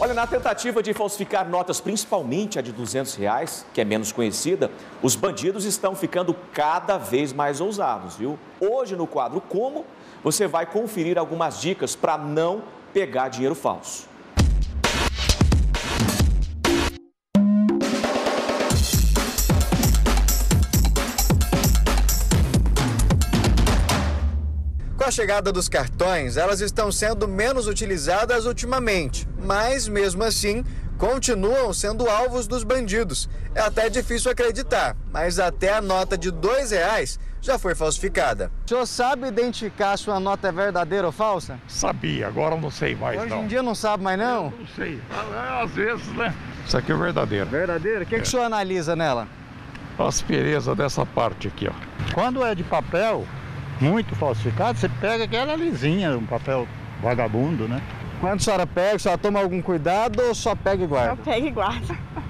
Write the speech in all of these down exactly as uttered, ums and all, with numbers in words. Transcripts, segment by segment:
Olha, na tentativa de falsificar notas, principalmente a de duzentos reais, que é menos conhecida, os bandidos estão ficando cada vez mais ousados, viu? Hoje, no quadro Como, você vai conferir algumas dicas para não pegar dinheiro falso. Com a chegada dos cartões, elas estão sendo menos utilizadas ultimamente, mas mesmo assim continuam sendo alvos dos bandidos. É até difícil acreditar, mas até a nota de dois reais já foi falsificada. O senhor sabe identificar se uma nota é verdadeira ou falsa? Sabia, agora eu não sei mais. Hoje não. em dia não sabe mais não? Eu não sei, às vezes, né? Isso aqui é verdadeiro. Verdadeiro? O que, é. que o senhor analisa nela? A aspereza dessa parte aqui, ó. Quando é de papel muito falsificado, você pega aquela lisinha, um papel vagabundo, né? Quando a senhora pega, a senhora toma algum cuidado ou só pega e guarda? Eu pego e guardo.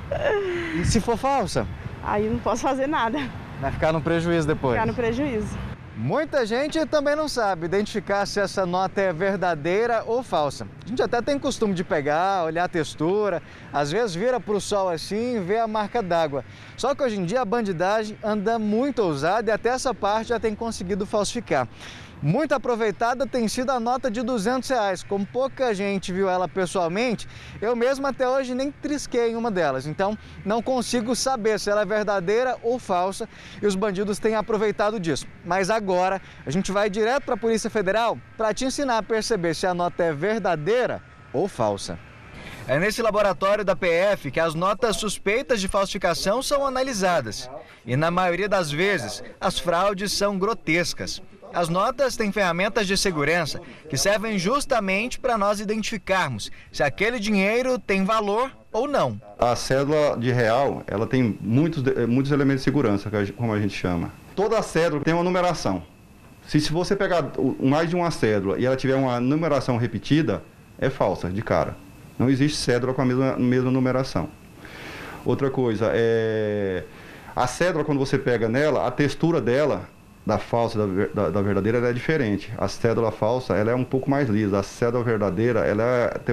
E se for falsa? Aí não posso fazer nada. Vai ficar no prejuízo depois? Ficar no prejuízo. Muita gente também não sabe identificar se essa nota é verdadeira ou falsa. A gente até tem costume de pegar, olhar a textura, às vezes vira para o sol assim e vê a marca d'água. Só que hoje em dia a bandidagem anda muito ousada e até essa parte já tem conseguido falsificar. Muito aproveitada tem sido a nota de duzentos reais. Como pouca gente viu ela pessoalmente, eu mesmo até hoje nem trisquei em uma delas. Então, não consigo saber se ela é verdadeira ou falsa e os bandidos têm aproveitado disso. Mas agora, a gente vai direto para a Polícia Federal para te ensinar a perceber se a nota é verdadeira ou falsa. É nesse laboratório da P F que as notas suspeitas de falsificação são analisadas. E na maioria das vezes, as fraudes são grotescas. As notas têm ferramentas de segurança que servem justamente para nós identificarmos se aquele dinheiro tem valor ou não. A cédula de real, ela tem muitos, muitos elementos de segurança, como a gente chama. Toda cédula tem uma numeração. Se, se você pegar mais de uma cédula e ela tiver uma numeração repetida, é falsa, de cara. Não existe cédula com a mesma, mesma numeração. Outra coisa, é... a cédula, quando você pega nela, a textura dela, da falsa, da, da, da verdadeira, ela é diferente. A cédula falsa, ela é um pouco mais lisa. A cédula verdadeira, ela é, tem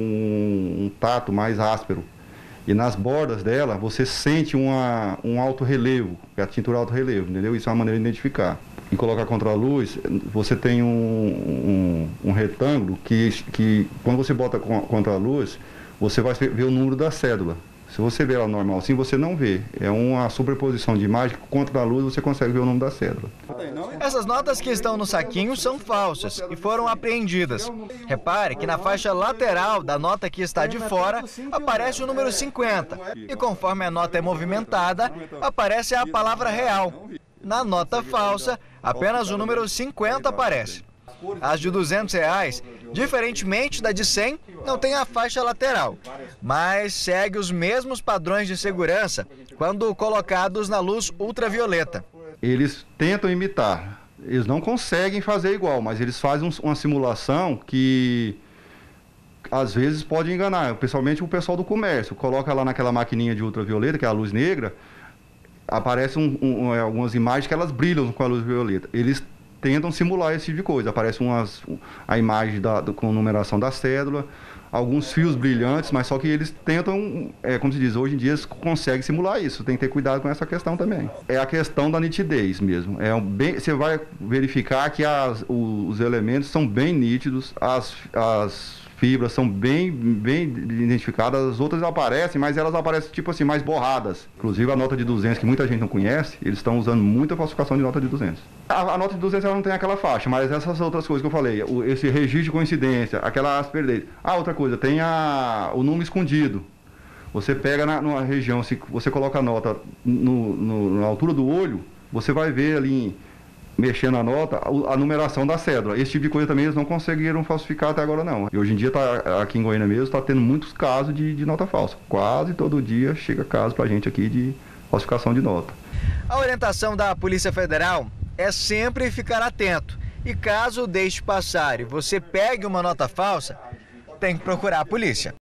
um, um tato mais áspero. E nas bordas dela, você sente uma, um alto relevo, é a tintura alto relevo, entendeu? Isso é uma maneira de identificar. E colocar contra a luz, você tem um, um, um retângulo que, que, quando você bota contra a luz, você vai ver o número da cédula. Se você vê ela normal assim, você não vê. É uma sobreposição de imagem que contra a luz você consegue ver o número da cédula. Essas notas que estão no saquinho são falsas e foram apreendidas. Repare que na faixa lateral da nota que está de fora aparece o número cinquenta. E conforme a nota é movimentada, aparece a palavra real. Na nota falsa, apenas o número cinquenta aparece. As de duzentos reais, diferentemente da de cem, não tem a faixa lateral, mas segue os mesmos padrões de segurança quando colocados na luz ultravioleta. Eles tentam imitar, eles não conseguem fazer igual, mas eles fazem uma simulação que às vezes pode enganar, principalmente o pessoal do comércio. Coloca lá naquela maquininha de ultravioleta, que é a luz negra, aparecem um, um, algumas imagens que elas brilham com a luz violeta. Eles tentam simular esse tipo de coisa. Aparece umas, a imagem da, do, com numeração da cédula, alguns fios brilhantes, mas só que eles tentam, é, como se diz, hoje em dia eles conseguem simular isso. Tem que ter cuidado com essa questão também. É a questão da nitidez mesmo. É um bem, você vai verificar que as, os elementos são bem nítidos, as, as fibras são bem, bem identificadas, as outras aparecem, mas elas aparecem tipo assim, mais borradas. Inclusive a nota de duzentos, que muita gente não conhece, eles estão usando muita falsificação de nota de duzentos. A, a nota de duzentos ela não tem aquela faixa, mas essas outras coisas que eu falei, o, esse registro de coincidência, aquela asperidade. Ah, outra coisa, tem a, o número escondido. Você pega na, numa região, se você coloca a nota no, no, na altura do olho, você vai ver ali, mexendo a nota, a, a numeração da cédula. Esse tipo de coisa também eles não conseguiram falsificar até agora não. E hoje em dia, tá, aqui em Goiânia mesmo, está tendo muitos casos de, de nota falsa. Quase todo dia chega caso pra gente aqui de falsificação de nota. A orientação da Polícia Federal é sempre ficar atento. E caso deixe passar e você pegue uma nota falsa, tem que procurar a polícia.